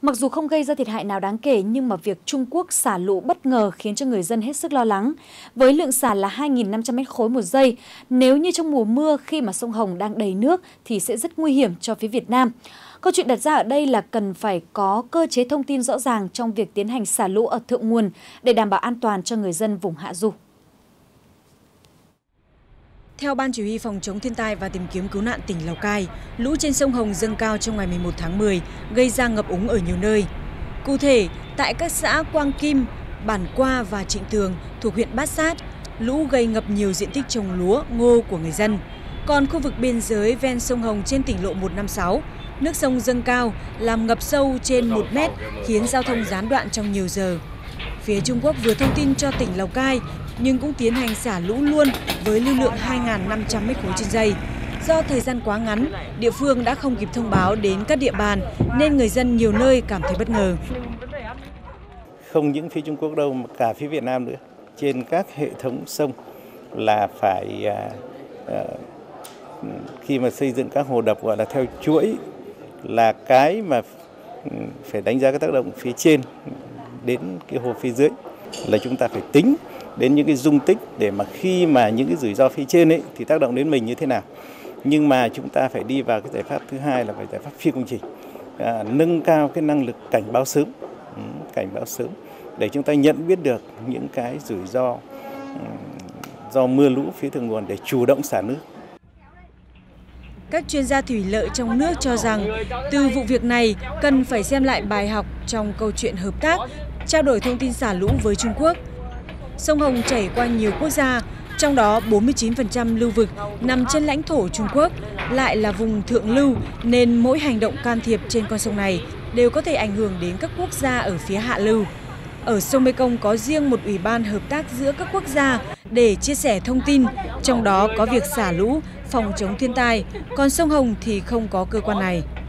Mặc dù không gây ra thiệt hại nào đáng kể nhưng mà việc Trung Quốc xả lũ bất ngờ khiến cho người dân hết sức lo lắng. Với lượng xả là 2.500 mét khối một giây, nếu như trong mùa mưa khi mà sông Hồng đang đầy nước thì sẽ rất nguy hiểm cho phía Việt Nam. Câu chuyện đặt ra ở đây là cần phải có cơ chế thông tin rõ ràng trong việc tiến hành xả lũ ở thượng nguồn để đảm bảo an toàn cho người dân vùng hạ du. Theo Ban Chỉ huy Phòng chống thiên tai và tìm kiếm cứu nạn tỉnh Lào Cai, lũ trên sông Hồng dâng cao trong ngày 11 tháng 10 gây ra ngập úng ở nhiều nơi. Cụ thể, tại các xã Quang Kim, Bản Qua và Trịnh Tường thuộc huyện Bát Sát, lũ gây ngập nhiều diện tích trồng lúa, ngô của người dân. Còn khu vực biên giới ven sông Hồng trên tỉnh lộ 156, nước sông dâng cao làm ngập sâu trên 1 mét khiến giao thông gián đoạn trong nhiều giờ. Phía Trung Quốc vừa thông tin cho tỉnh Lào Cai nhưng cũng tiến hành xả lũ luôn với lưu lượng 2.500 mét khối trên giây. Do thời gian quá ngắn, địa phương đã không kịp thông báo đến các địa bàn nên người dân nhiều nơi cảm thấy bất ngờ. Không những phía Trung Quốc đâu mà cả phía Việt Nam nữa. Trên các hệ thống sông là phải khi mà xây dựng các hồ đập gọi là theo chuỗi, là cái mà phải đánh giá cái tác động phía trên đến cái hồ phía dưới, là chúng ta phải tính đến những cái dung tích để mà khi mà những cái rủi ro phía trên ấy thì tác động đến mình như thế nào. Nhưng mà chúng ta phải đi vào cái giải pháp thứ hai là phải giải pháp phi công trình, nâng cao cái năng lực cảnh báo sớm để chúng ta nhận biết được những cái rủi ro do mưa lũ phía thượng nguồn để chủ động xả nước. Các chuyên gia thủy lợi trong nước cho rằng từ vụ việc này cần phải xem lại bài học trong câu chuyện hợp tác, trao đổi thông tin xả lũ với Trung Quốc. Sông Hồng chảy qua nhiều quốc gia, trong đó 49% lưu vực nằm trên lãnh thổ Trung Quốc, lại là vùng thượng lưu nên mỗi hành động can thiệp trên con sông này đều có thể ảnh hưởng đến các quốc gia ở phía hạ lưu. Ở sông Mekong có riêng một ủy ban hợp tác giữa các quốc gia để chia sẻ thông tin, trong đó có việc xả lũ, phòng chống thiên tai, còn sông Hồng thì không có cơ quan này.